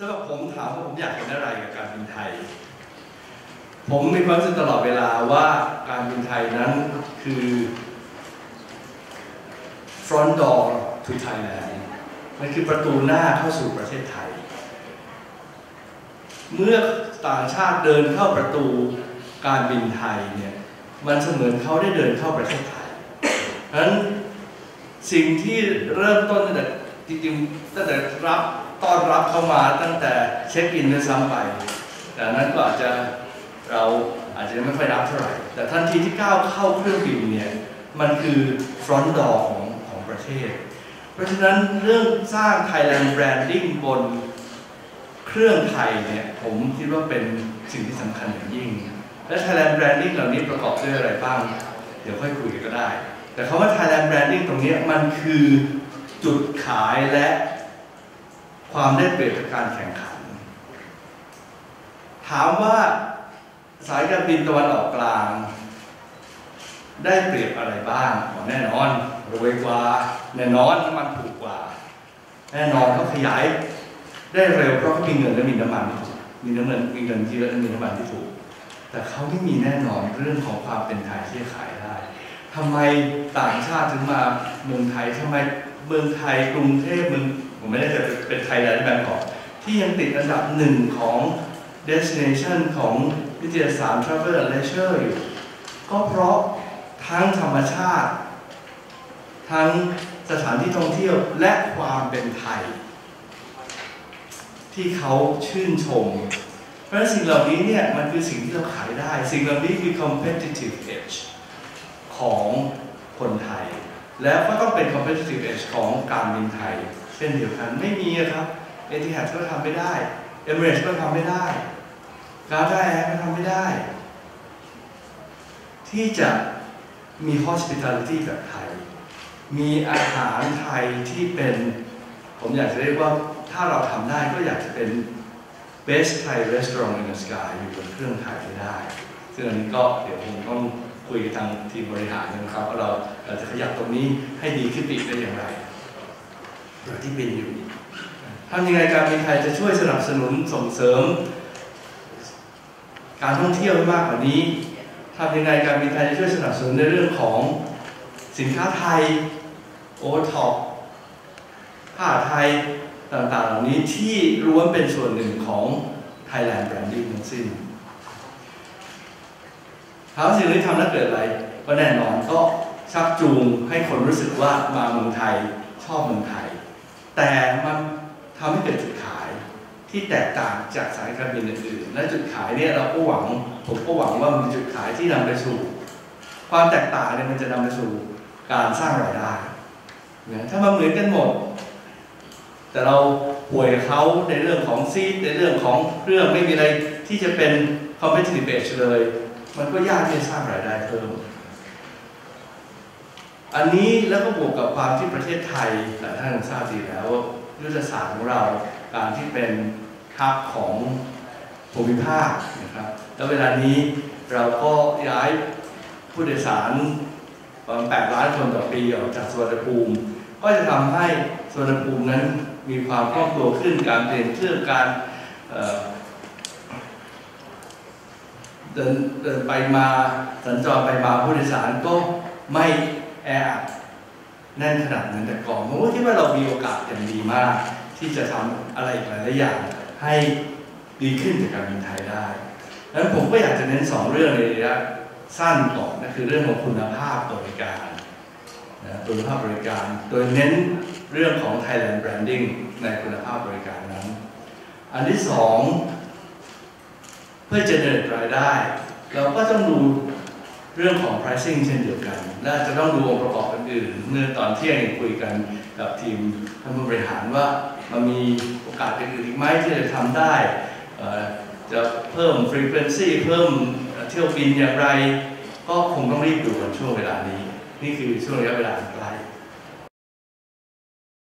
ำหรับผมถามว่าผมอยากเห็นอะไรกับการบินไทยผมมีความรู้สึกตลอดเวลาว่าการบินไทยนั้นคือ front door to Thailand มันคือประตูหน้าเข้าสู่ประเทศไทยเมื่อต่างชาติเดินเข้าประตูการบินไทยเนี่ยมันเสมือนเขาได้เดินเข้าประเทศไทยเพราะฉะนั้นสิ่งที่เริ่มต้นตั้งแต่จริงๆตั้งแต่ต้อนรับเข้ามาตั้งแต่เช็คอินด้วยซ้ำไปแต่นั้นก็อาจจะเราอาจจะไม่ค่อยรับเท่าไหร่แต่ทันทีที่ก้าวเข้าเครื่องบินเนี่ยมันคือ front door ของประเทศเพราะฉะนั้นเรื่องสร้าง Thailand Branding บนเครื่องไทยเนี่ยผมคิดว่าเป็นสิ่งที่สำคัญอย่างยิ่งและ Thailand Branding เหล่านี้ประกอบด้วยอะไรบ้างเดี๋ยวค่อยคุยกันก็ได้แต่คำว่า Thailand Branding ตรงนี้มันคือจุดขายและความได้เปรียบจากการแข่งขันถามว่าสายการบินตะวันออกกลางได้เปรียบอะไรบ้างแน่นอนรวยกว่าแน่นอนน้ำมันถูกกว่าแน่นอนเขาขยายได้เร็วเพราะเขามีเงินและมีน้ำมันมีเงินเยอะและมีน้ำมันที่ถูกแต่เขาไม่มีแน่นอนเรื่องของความเป็นไทยที่จะขายได้ทำไมต่างชาติถึงมาเมืองไทยทำไมเมืองไทยกรุงเทพผมไม่ได้จะเป็นไทยแลนด์แบงก์ก่อนที่ยังติดอันดับ1ของ destination ของวิทยาศาสตร์ travel and leisure อยู่ก็เพราะทั้งธรรมชาติทั้งสถานที่ท่องเที่ยวและความเป็นไทยที่เขาชื่นชมเพราะฉะนั้นสิ่งเหล่านี้เนี่ยมันคือสิ่งที่เราขายได้สิ่งเหล่านี้คือ competitive edge ของคนไทยแล้วก็ต้องเป็น competitive edge ของการบินไทยเช่นเดียวกันไม่มีครับเอทิฮัดก็ทำไม่ได้เอมิเรตส์ก็ทำไม่ได้กาตาร์แอร์ก็ทำไม่ได้ที่จะมี hospitality แบบไทยมีอาหารไทยที่เป็นผมอยากจะเรียกว่าถ้าเราทำได้ก็อยากจะเป็น best Thai restaurant in the sky อยู่บนเครื่องไทยไม่ได้ซึ่งอันนี้ก็เดี๋ยวผมต้องคุยกับทางทีมบริหารนะครับว่าเราจะขยับตรงนี้ให้ดีขึ้นอีกได้อย่างไรอย่างที่เป็นอยู่ทำยังไงการบินไทยจะช่วยสนับสนุนส่งเสริมการท่องเที่ยวให้มากกว่านี้ทำยังไงการบินไทยจะช่วยสนับสนุนในเรื่องของสินค้าไทยโอท็อปผ้าไทยต่างๆเหล่านี้ที่ล้วนเป็นส่วนหนึ่งของ Thailand Branding ทั้งสิ้นถามสิ่งที่ทำแล้วเกิดอะไรก็แน่นอนก็ชักจูงให้คนรู้สึกว่ามาเมืองไทยชอบเมืองไทยแต่มันทำให้เกิดจุดขายที่แตกต่างจากสายการบินอื่นๆและจุดขายเนี่ยผมก็หวังว่ามันจุดขายที่นำไปสู่ความแตกต่างเนี่ยมันจะนำไปสู่การสร้างรายได้นะถ้ามันเหมือนกันหมดแต่เราป่วยเขาในเรื่องของซีทในเรื่องของเครื่องไม่มีอะไรที่จะเป็น competitive edge เลยมันก็ยากที่จะสร้างรายได้เพิ่มอันนี้แล้วก็บวกกับความที่ประเทศไทยหลายท่านทราบดีแล้วยุทธศาสตร์ของเราการที่เป็นฮับของภูมิภาคนะครับแล้วเวลานี้เราก็ย้ายผู้โดยสารประมาณ8 ล้านคนต่อปีออกจากสุวรรณภูมิก็จะทำให้สุวรรณภูมินั้นมีความคล่องตัวขึ้นการเปลี่ยนเครื่องการเดินไปมาสัญจรไปมาผู้โดยสารก็ไม่แออัดแน่นขนาดนั้นแต่ก่อนผมคิดว่าเรามีโอกาสอย่างดีมากที่จะทำอะไรหลายอย่างให้ดีขึ้นจากการบินไทยได้ดังนั้นผมก็อยากจะเน้น2 เรื่องในระยะสั้นก่อนนั่นคือเรื่องของคุณภาพบริการคุณภาพบริการโดยเน้นเรื่องของ Thailand Branding ในคุณภาพบริการนั้นอันที่2เพื่อจะเดินรายได้เราก็ต้องดูเรื่องของ pricing เช่นเดียวกันและจะต้องดูองค์ประกอบอื่นๆเมื่อตอนเที่ยงคุยกันกับทีมท่านผู้บริหารว่ามันมีโอกาสอื่นอีกไหมที่จะทำได้จะเพิ่ม frequency เพิ่มเที่ยวบินอย่างไรก็คงต้องรีบดูกันช่วงเวลานี้นี่คือช่วงระยะเวลาใกล้